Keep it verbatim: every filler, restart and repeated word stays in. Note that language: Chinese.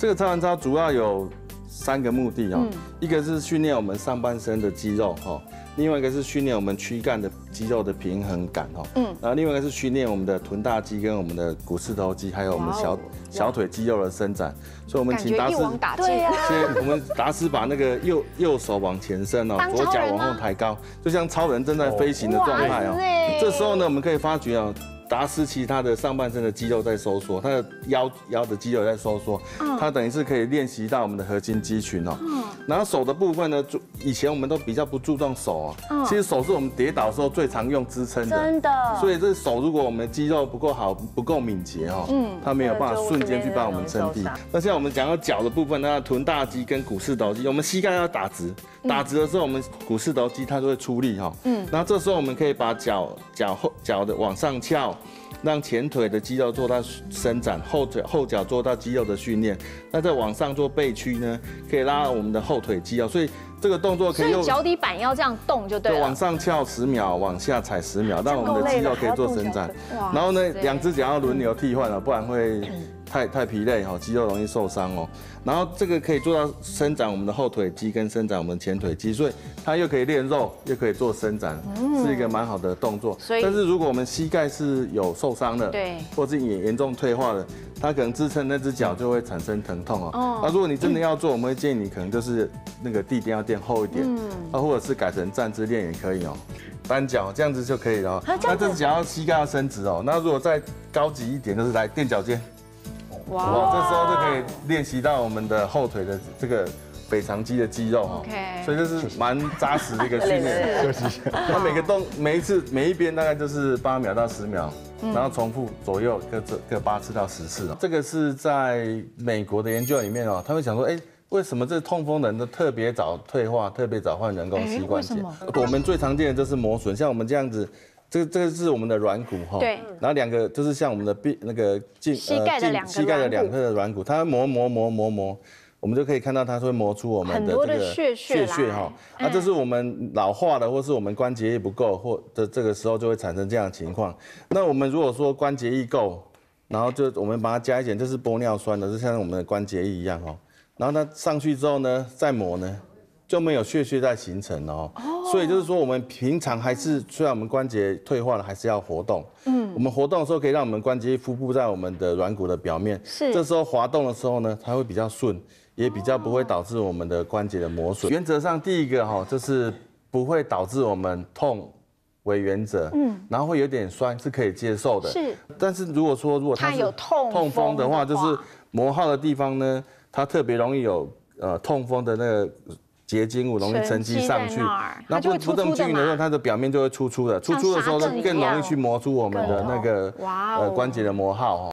这个超人操主要有三个目的哦，一个是训练我们上半身的肌肉哈，另外一个是训练我们躯干的肌肉的平衡感哦，嗯，然后另外一个是训练我们的臀大肌跟我们的股四头肌，还有我们小小腿肌肉的伸展。所以我们请达斯， 对啊， 所以我们达斯把那个右右手往前伸哦，左脚往后抬高，就像超人正在飞行的状态哦。这时候呢，我们可以发觉哦。达斯其他的上半身的肌肉在收缩，他的腰腰的肌肉在收缩，他等于是可以练习到我们的核心肌群哦。然后手的部分呢，以前我们都比较不注重手啊，其实手是我们跌倒的时候最常用支撑的， 真的。 所以这手如果我们的肌肉不够好、不够敏捷哦，嗯，它没有办法瞬间去帮我们撑地。那像我们讲到脚的部分，那臀大肌跟股四头肌，我们膝盖要打直，打直的时候我们股四头肌它就会出力哈，嗯，然后这时候我们可以把脚脚后脚的往上翘。让前腿的肌肉做到伸展，后腿后脚做到肌肉的训练。那再往上做背屈呢，可以拉我们的后腿肌肉，所以这个动作可以用脚底板要这样动就对了。 往上翘十秒，往下踩十秒，让我们的肌肉可以做伸展。然后呢，两只脚要轮流替换了，不然会太太疲累哈，肌肉容易受伤哦。然后这个可以做到伸展我们的后腿肌跟伸展我们前腿肌，所以它又可以练肉，又可以做伸展，是一个蛮好的动作。但是如果我们膝盖是有受伤的， 对， 或是严严重退化的，它可能支撑那只脚就会产生疼痛哦。那如果你真的要做，我们会建议你可能就是那个地垫要垫厚一点，啊，或者是改成站姿练也可以哦。单脚这样子就可以了哦。那这只脚要膝盖要伸直哦。那如果再高级一点，就是来垫脚尖。哇，这时候就可以练习到我们的后腿的这个腓肠肌的肌肉哈，所以这是蛮扎实的一个训练。休息一下，它每个动每一次每一边大概就是八秒到十秒，然后重复左右各各八次到十次哦。这个是在美国的研究里面哦，他们想说，哎，为什么这痛风的人都特别早退化，特别早换人工膝关节？我们最常见的就是磨损，像我们这样子。这个这个是我们的软骨哈， 对， 然后两个就是像我们的臂那个胫膝盖的两个膝盖的两侧的软骨，它磨磨磨磨磨，我们就可以看到它会磨出我们的这个血血血哈。那这是我们老化了，或是我们关节液不够，或的这个时候就会产生这样的情况。那我们如果说关节液够，然后就我们把它加一点，这是玻尿酸的，就像我们的关节液一样哦。然后它上去之后呢，再磨呢。就没有血血在形成哦，所以就是说我们平常还是虽然我们关节退化了，还是要活动。嗯，我们活动的时候可以让我们关节腹部在我们的软骨的表面， 是这时候滑动的时候呢，它会比较顺，也比较不会导致我们的关节的磨损。原则上第一个哈就是不会导致我们痛为原则，嗯，然后会有点酸是可以接受的。 是， 但是如果说如果它有痛痛风的话，就是磨耗的地方呢，它特别容易有呃痛风的那个。结晶物容易沉积上去，那不不这么均匀的时候，它的表面就会粗粗的，粗粗的时候呢更容易去磨出我们的那个呃关节的磨耗。